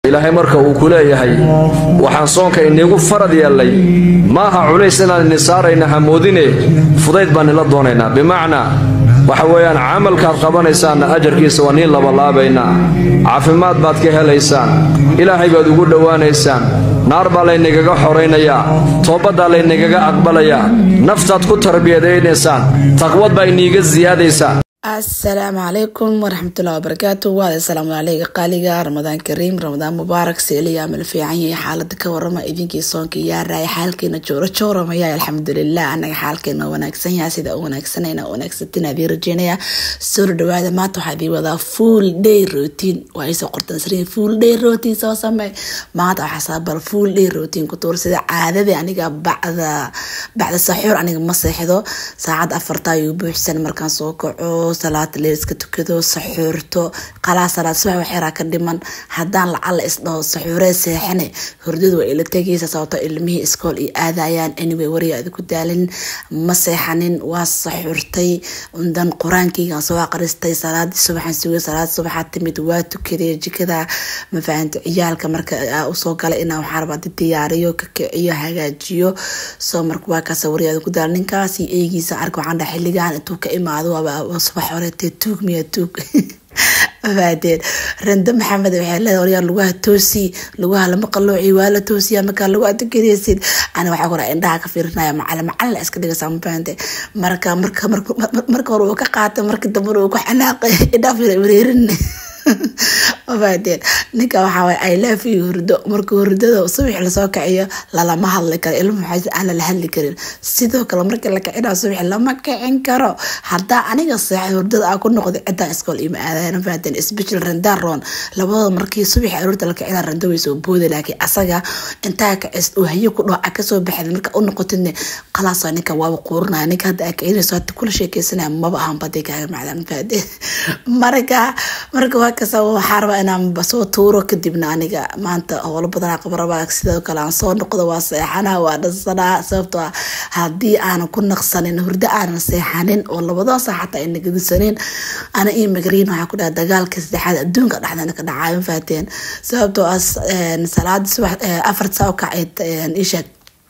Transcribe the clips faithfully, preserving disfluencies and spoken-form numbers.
ilaahay marka uu ku leeyahay waxaan soonka inagu farad yeelay maaha culays inaan nisaarayna hamoodine fudayd baan ila doonaynaa bimaana waxa weeyaan camalkaad qabanaysaan ajarkiisa waa nin laba laabayna caafimaad baad ka helaysaan ilaahay baad ugu dhawaanaysaan naar baa laynaga xoreynaya toobada laynaga aqbalaya naftaad ku tarbiyadeynaysaan taqwad baa iniga ziyaadaysa. السلام عليكم ورحمة الله وبركاته. وهذا السلام عليكم قاليقا رمضان كريم رمضان مبارك سيلي يعمل في عيني حالة كورما إذنكي صونكي يا راي حالكي نجورة شورة ما يا الحمد لله أنا حالكي نوناكسن يا سيدة وناكسنين وناكستين هذه رجينيا سور دوادة ما تحدي وذا فول داي روتين وعيسى قرطان سرين فول داي روتين سوا سمي ما تحسب فول داي روتين كتور سيدة عادة يعني بعد بعد السحور أنا مصيحة ساعات أفرطايو بحسن مركان سوكو صلاة الليل كتكدو سحورتو قلا صلاة صباح وحيرا كدمان هدان لعل إصدو سحوري سيحني هردودو إلى تجيسة صوتا إلمي إسكول إي آذايان anyway وريا ذكو دالين مسيحنين والسحورتي وندان قران كي سوا قرستي صلاة الصبح نسوي صلاة الصبح تمد واتو كده جي كده ما فهمت عيالك مركا وصوق على إنه حربة الدياريو ككعيو هاجيو سو مركوا كاسا وريا ذكو دالين كاسي إيجي سعركو عند حلقان انتو كإمادو صباح وريتي توك ميا توك بعدين رند محمد وحلا وريا لغة توسي لغة لما قالوا عيوالة توسي ما كان لغة تكريسين أنا وحقول عندها كفيرنا يا معلم معلم أسكت لك سام بانتي مركا مركا مركا مركا روكا قاتة مركا دمروك حناق إذا في وريرن وبعدين نكا وحاول أي لا في هردو مركو هردو وصبح لسوك عيا لا لا ما هالك إلهم حاجة أنا لهالي كرين سيدو كلا مركا لك إنا صبح لما كعين كرو حتى أنا قصي هردو أكون نقضي عدا إسكول إيما أنا بعدين إسبيشل رندارون لبعض مركي صبح هردو لك إنا رندو يسو بودي لكن أساقا انتاك إس وهي كله أكسو بحد مركا أقول نقطني خلاص نكا وقورنا نكا هدا أكيد سوات كل شيء كيسنا ما بقى هم بديك معلم بعدين مركا مركا كسو حاربا أنا بسوا تورو كدبنا أنيجا ما أنت أول بدنا قبر باك سيدا كلام صور نقطة واسحنا وادصنا سبتوا هدي أنا كنا خصنين هردا أنا سيحانين والله بدأ صحة إنك دسنين أنا إيه مجرين وهاكل دجال كسدحاد الدون قد إحنا كنا عايم فاتين سبتوا أس صلاة سبح أفرد ساوكع إيشك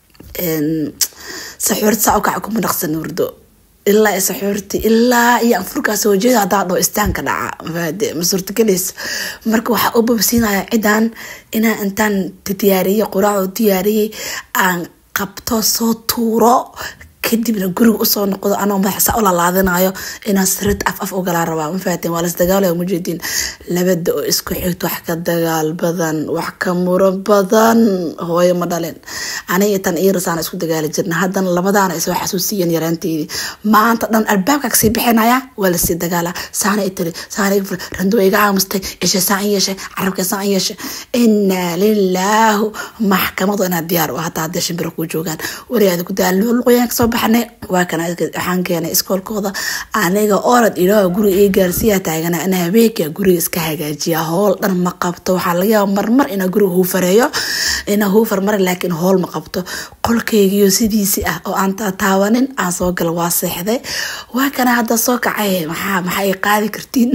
سحورت ساوكع كم نخصن وردو إلا سحورتي إلا هي أفريقيا سوجيها ضعضو استانك دعا فهذا مسورت كليس مركو حقوب بسينا عدان إنا أنتان تتياري قراء تياري عن قبطو صوتورو كدي من الجروب أصلا نقول أنا ما حس أقول الله عذنايو إن سرت أف أف وقال الربع مفاتين ولا استجال يوم جدين لبدأ إسكحيت وحكى الدجال بدن وحكى مرب بدن هو يوم دالين أنا يتنقير سان إسكت دجال جرنا هذا لبدان إسوا حسوسيا يرانتي ما أنت دن الباب كسي بحنايا ولا السيد دجاله سان إتري سان رندو إيجا مستي إيش سان إيش عرب كسان إيش إن لله محكمة أنا ديار وهذا عدش بركوجوجان ورياض كدال لقياك صباح حنا وكان waxaan keenay iskoolkooda aniga orad ilaa guri ee gaarsiya taagana ana habeenka guri iska hagaajiya hool dhan ma qabto waxa laga yaabaa marmar ina guri uu fareeyo ina uu farmar laakiin hool ma qabto qolkeygiyo sidiisi ah oo aan taawanin aan soo gal waa seexday waa kana hadda soo kacay maxaa maxay qaadi kartiin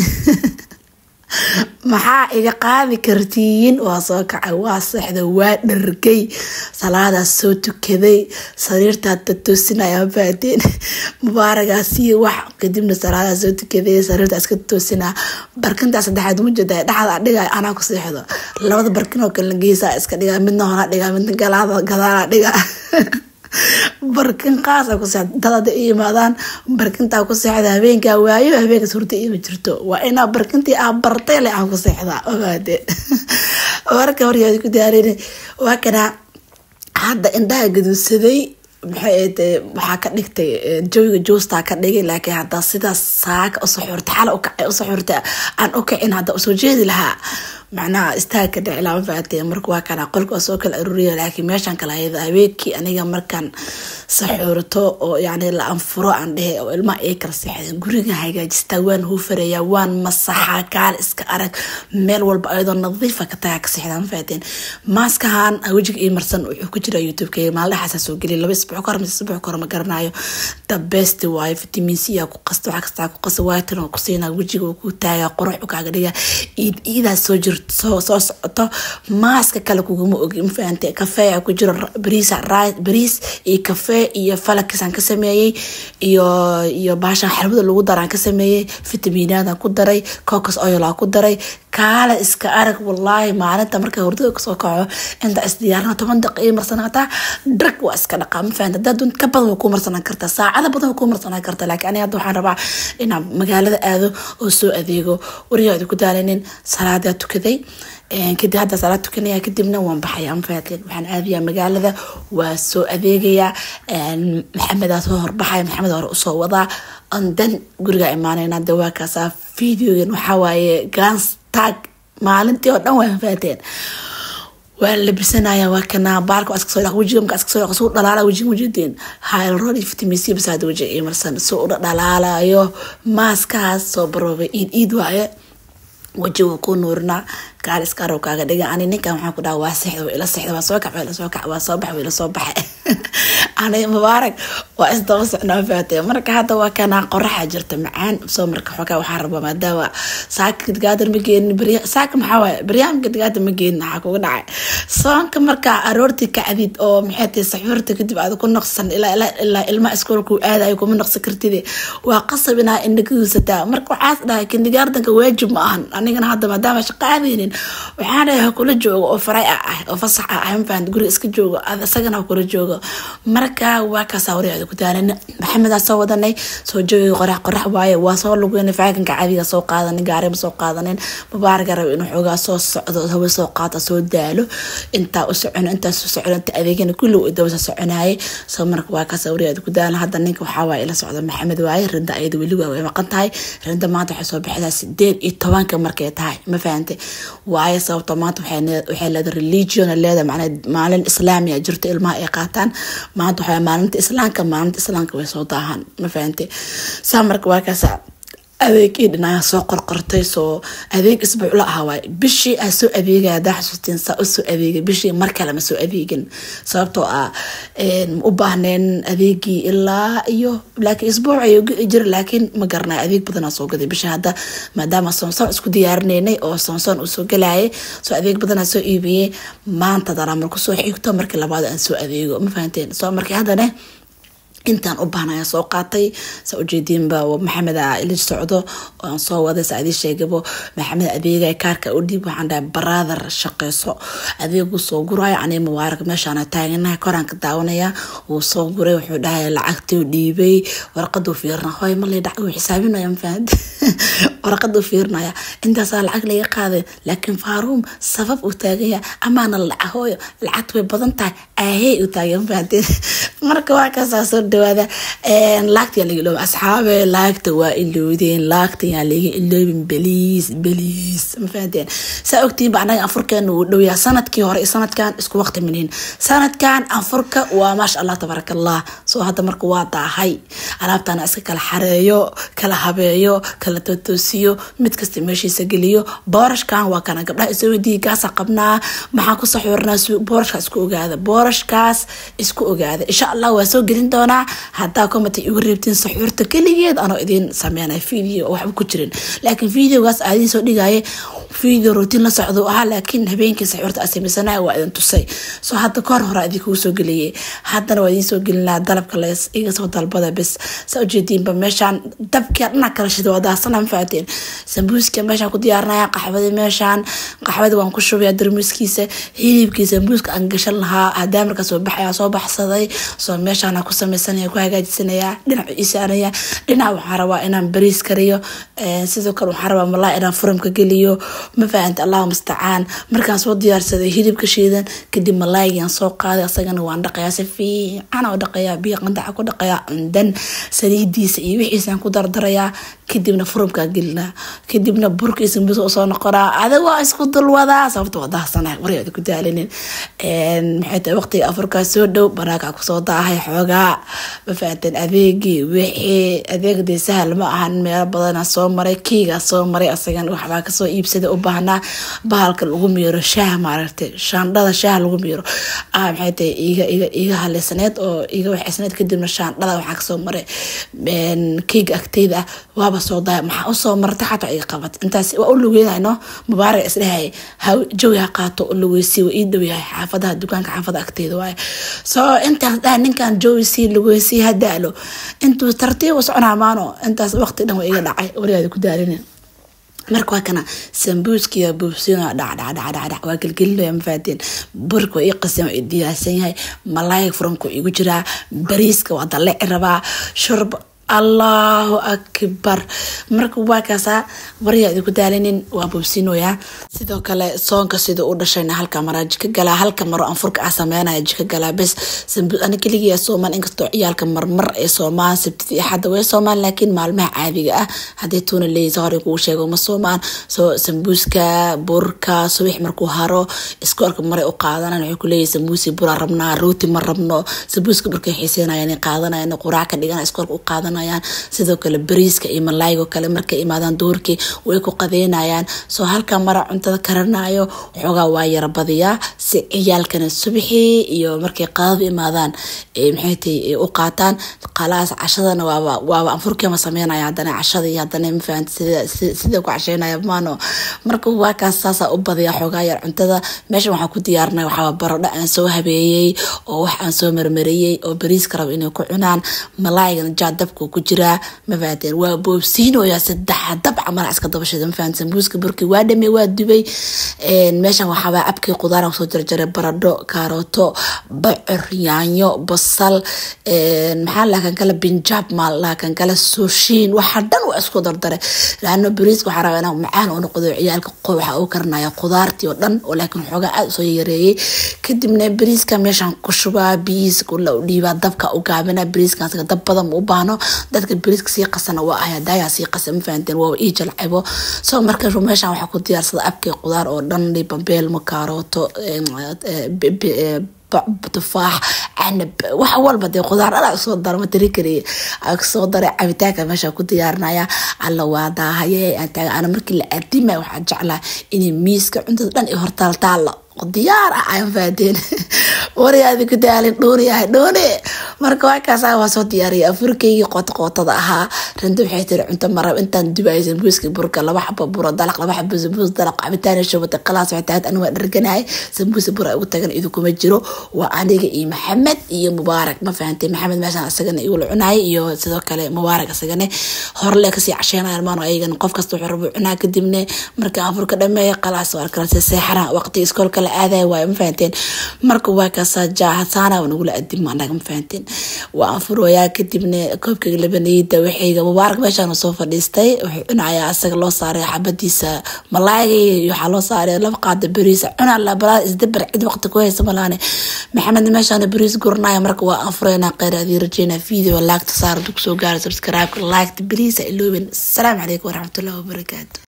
maxaa iga qaadi kartiin waa soo kacay waa seexday waa dhargay salaada soo tukaday sariirta toosinaya baadeen mubaaragaasi wax kadibna salaada soo tukaday sariirta iska toosina barkinta saddexaad mujada dhaxda dhigay ana ku seexdo labada barkin oo kala geesa iska dhiga midna hore dhiga midna galaada gadaala dhiga barkin qaasa ku saad dad iimaadaan barkinta ku saxda habeenka waayo habeenka suurta iyo jirto waa ina barkintii aan bartay le aan ku saxda ogaade warka horiyaad ku daareen waa kana hadda indhaha gaduusaday maxay waxa ka dhigtay jooga joosta ka dhigay laakiin hadda sidaas saaka oo saxurta xal oo kacay oo saxurta aan oo kacin hadda soo jeedi lahaa معناها استاك دعلا فاتي مركوا كان قلك أسوق الأرورية لكن ماشان كلا هذا أبيكي أنا مركان سحورته يعني الأنفرو عنده أو الماء إيكر صحيح جوريجا حاجة جستوان هو فريا وان مصحة كار إسكارك ميل والبا أيضا نظيفة كتاعك صحيح فاتين ماسك هان أوجك إيه مرسن وكتير يوتيوب كي ما له حساس وقلي لو بس بحكر مس بحكر ما قرنايو تبست واي فيتامين سي وقصت وعكس وقص وايتن وقصينا وجهك وكتاعك قروح وكعجلية إيد إذا سجر jirto soo soo socoto maaska kale kuguma ogi ma fahamtay kafee ku jiro bariis bariis iyo kafee iyo falakisaan ka sameeyay iyo iyo baasha xalwada lagu daraan ka sameeyay fitamiinada ku daray cocos oil ku daray kaala iska arag wallahi maalinta marka hurdada kasoo kaco inta isdiyaarna toban daqiiqo marsanata drag waa iska dhaqaa ma fahamtay dad ka badan ku marsanaan kartaa saacada badan ku marsanaan kartaa laakiin aniga hadda waxaan rabaa inaan magaalada aado oo soo adeego wariyada ku daalinin salaada tukaday een kadib hadda salaad tukanaya kadibna waan baxayaa ma fahamtay waxaan aadayaa magaalada waa soo adeegaya een maxamed soo horbaxay maxamed hore u soo wadaa andan guriga imaanayna dawaakaasa videogan waxa waaye gans tag maalintii oo dhan waan faateen waa labisanaaya waa kana baarka aska soo wajiga marka aska soo soo dhalaala wajiga wajideen hayl road vitamin C basaad wajiga ee marsan soo dhalaalayo maaskaas soo baroobe id id waaye wajiga ku nuurna gaar iska roo kaaga dhiga ani ninkan waxaan ku dhaw waa sixdo ila sixdo waa soo kac ila soo kac waa soo bax ila soo baxay ana mubaarak waa isdaba socnaa faatay marka hadda waa kana qoraxa jirta macaan soo marka xogaa waxa rabo maadaama saakid gaadar ma geen bariya saak maxaa waay barnaamijka gaadar ma geen waxa kugu dhacay soonka marka aroorti kacdid oo maxay tahay saxuurta kadib aad ku naqsan ila ila ilma iskoolku aadayo kuma naqsan kartid waa qasab inaa indhagiisata marka waxaas dhahay kindigaardanka waajib ma ahan anigana hadda maadaama shaqo aadaynin waxaan leeyahay kula joogo oo faray ah oo fasax ah aan fahad guri iska joogo asagana kula joogo marka waa ka sawirada ku taaran maxamed soo wadanay soo joogo qorax qorax waaye waa soo lugeynay faaganka caadiga soo qaadanay gaariga soo qaadanay mubaarak rab inuu xogaa soo socdo hawa soo qaata soo daalo inta u socon inta soo socon inta adeegana kullu u dawsa soconaay soo marka waa ka sawirada ku taaran hadda ninka waxa waa ila socdo maxamed waaye rinda ayada wali waa maqan tahay rinda maanta waxa soo baxdaa sideed iyo toban ka markay tahay ma fahamtay waaye sababtoo maanta waxay waxay leedahay religion leedahay macna maalin islaamiga jirto ilmaha ay qaataan maanta waxay maalinta islaamka maalinta islaamka way soo daahan ma fahamtay saa marka waa kaasa adeeg idnaa soo qorqortay soo adeeg isbuuc la ahaa bishii aan soo adeegaya daxsuutin saa u soo adeegay bishii mar kale ma soo adeegin sababtoo ah een u baahneen adeegii ilaa iyo laakiin isbuuc ay jir laakiin ma garnaa adeeg badan soo gaday bishii hadda maadaama Samsung isku diyaarinay oo Samsung u soo galay soo adeeg badan soo iibiyay maanta dara markuu soo xigto markii labaad aan soo adeego ma fahanteen soo markii hadana intaan u baahnaa soo qaatay soo jeedin ba maxamed ila socdo oo soo wada saadi sheegabo maxamed adeega kaarka u dhib waxaan dhahay brother shaqeyso adeegu soo guray ani mubaarak meeshaan taaganahay koranka daawanaya oo soo guray wuxuu dhahay lacagtii u dhiibay warqadu fiirna hoy ma leedahay dhac xisaabinaya ma fahad warqadu fiirnaya inta saa lacag laga qaaday laakiin faaruum sabab u taagaya amaana lacag hooyo lacag way badan tahay ahey u taagan fahad marka waa ka soo dhawaada een laagta laga loo asxaabe laagta waa ilowdeen laagta yaa laga iloobin beliis beliis ma fahanteen saa ogtiin bacnaga afurkan uu dhawyaa sanadkii hore sanadkan isku waqti minin sanadkan afurka waa maasha Allah tabarakallah soo hada marka waa daahay alaabtana iska kala xareeyo kala habeeyo kala totoosiyo mid kasta meeshiisa geliyo boorashkan waa kana gabdhaha isoo wadii gaas qabnaa maxaa ku saxuurnaa boorashka isku ogaada boorashkaas isku ogaada insha Allah waa soo gelin doona hadaa comment igu reebtiin saxuurta kaligeed ana idin sameeyay video wax ku jirin laakiin videogaas aadii soo dhigay video routine la socdo ah laakiin habeenkii saxuurta asameysana waa idin tusay soo hada koor hore adii ku soo galiyay hadana waa idin soo gelinaa dalabka la iga soo dalbada bas soo jeedin ba meeshan dabka dhana kala shido wada sanam faateen sambuuska meeshan ku diyaarnaa qaxwada meeshan qaxwada waan ku shubayaa darmuuskiisa hilibkiisa sambuuska aan gashan lahaa hadaa marka soo baxaya soo baxsaday soo meeshan ku sameeysanaya ku hagaajisanaya dhinac isaanaya dhinac waxa rabaa inaan bariis kariyo ee sidoo kale waxa rabaa malaay inaan furamka geliyo ma faahanta Allahu musta'aan markaan soo diyaarsaday hilibka shiidan kadib malaaygan soo qaaday asagana waan dhaqayaa si fiican oo dhaqayaa biyo qandac ku dhaqayaa dan saliidiisa iyo wixiisan ku dardarayaa kadibna furamka gelina kadibna burkiisa biso soo noqoraa adiga waa isku dulwada sababtoo wadaasana wariyada ku daalinin een maxay tahay waqtiga afurka soo dhow baraaka ku soo daahay xoogaa ma fahanteen adeegi wixii adeegdii sahal ma ahan meel badan soo maray kiiga soo maray asagan waxba ka soo iibsada u baahnaa bahalka lagu miiro shaah maaragtay shaandhada shaah lagu miiro ah maxay tahay iga iga iga haleysanayd oo iga wax isnayd kadibna shaandhada waxa ka soo maray een kiiga agteeda waaba soo daay maxaa u soo martay xataa ay qabat intaas waa u lugeynayno mubaarak isleeyahay ha jawi ha qaato u lugeysi waa ii dhow yahay xaafadaha dukaanka xaafada agteeda waaye soo intaas dhaa ninkan jawi sii lugeysi hadaalo intuu tartiib u soconaa maano intaas waqti dhan waa iga dhacay wariyaada ku daalina marka waa kana sambuuskiya buubsina dhac dhac dhac dhac dhac waa galgelinayaa mafaadeen burka waa ii qasan waa ii diyaarsan yahay malaayga furanku igu jiraa bariiska waa daleeci rabaa shurba allahu akbar marka waa kaasa wariyaa idinku daalinin waa buubsinoyaa sidoo kale soonka sida u dhashayna halka maraa jika galaa halka maro anfurka ah sameynaya jika galaa bes ana keligiya soomaan inkastoo ciyaalka marmar ee soomaan sabtidii axadda way soomaan laakiin maalmaha caadiga ah haddii tuuna leeysa hore kugu sheego ma soomaan soo sambuuska burka subax markuu haro iskoolka maray u qaadanaan waxay ku leeyihin sambuusi bura rabnaa rooti ma rabno sambuuska markay xiiseynayaan qaadanayaan quraac ka dhigana iskoolka u qaadanayaan sidoo kale bariiska iyo malaayga kale markay imaadaan duurkii way ku qadeynayaan soo halka mara cuntada karanayo xoogaa waa yara badiyaa si ciyaalkana subaxii iyo markay qaadada imaadaan maxay tahay u qaataan qalaas cashadana waaba waaba anfurkii ma sameynaya haddana cashada iyo haddana ma fahanti sida sida ku casheynaya maano marka waa kaas saasa u badiyaa xoogaa yar cuntada meeshan waxaan ku diyaarinay waxaa baradho aan soo habeeyey oo wax aan soo marmariyey oo bariiska rabo inay ku cunaan malaayga jaadabka ku jiraa ma fahanteen waa boobsiinoyaa saddex dab camal iska dabashada ma fahanteen sambuuska burkii waa dhamay waa dubay meeshan waxaa abkii qudaar soo jarjaray baradho kaarooto bocor yaanyo basal maxaa laakan kale binjaab maal laakan kale suushiin waxa dhan waa isku dardaray laano bariiska waxaa rabaa inaan macaan oo noqdo ciyaalka qow waxa uu karinaya qudaartii oo dhan oo laakiin xoogaa aad soo yareeyay kadibna bariiska meeshan ku shubaa biis kula u dhiibaa dabka u gaabina bariiskaas dab badan u baano dadka bariiska sii qasana waa ayaa daaya sii qasan ma fahanteen waa ii jalcabo soo marka meeshan waxa ku diyaarsada abkii qudaar oo dhan bambeel ma kaarooto tufaax canab wax walba dee qudaar ala soo daro ma tiri kariye soo daray cabitaanka meesha ku diyaarinaya alla waa daahaye ana markii la adimay waxaa jeclaa inay miiska cuntada dhan i hortaaltaalo diyaar ah aan faadeen wariyaadi ku daalin dhooriyahay dhoone marka waa kaas waa soo diyaariyay afurkeygii qoto qotada ahaa randu waxay tiri cunto marab intaan dubayay sambuuska burka laba xabo buro dalaq laba xabo sambuus dalaq cabitaan shubata qalaas waxay tahay aniga dharganahay sambuus bura ugu tagan idu kuma jiro waa aniga iyo maxamed iyo mubaarak ma fahantay maxamed meeshan asagana igu cunay iyo sidoo kale mubaarak asagana horle ka sii casheenayaan maano ayagan qof kasta wuxuu rabo cunaa kadibna marka afurka dhameeyay qalaas waa kala seexara waqti iskoolka la aaday waa ma fahanteen marka waa kaasa jaahasaana wanagula adimo anaga ma fahanteen waa anfurooyaa kadibna koobkayga labanayda waxayga mubaarak meeshaan soo fadhiistay wuxuu cunayaa asaga loo saaray xabadiisa malaayga iyo waxaa loo saaray laba qaada bariis cunaa la balaa isdabar cid waqti ku haysa malaane maxamed meeshaan bariis gurnaya marka waa anfureynaa qeyraadii rajeyna video laagta saar dug soo gaara subscribe like bariis ilooben. Assalamu calaykum waraxmatullaahi wabarakaatu.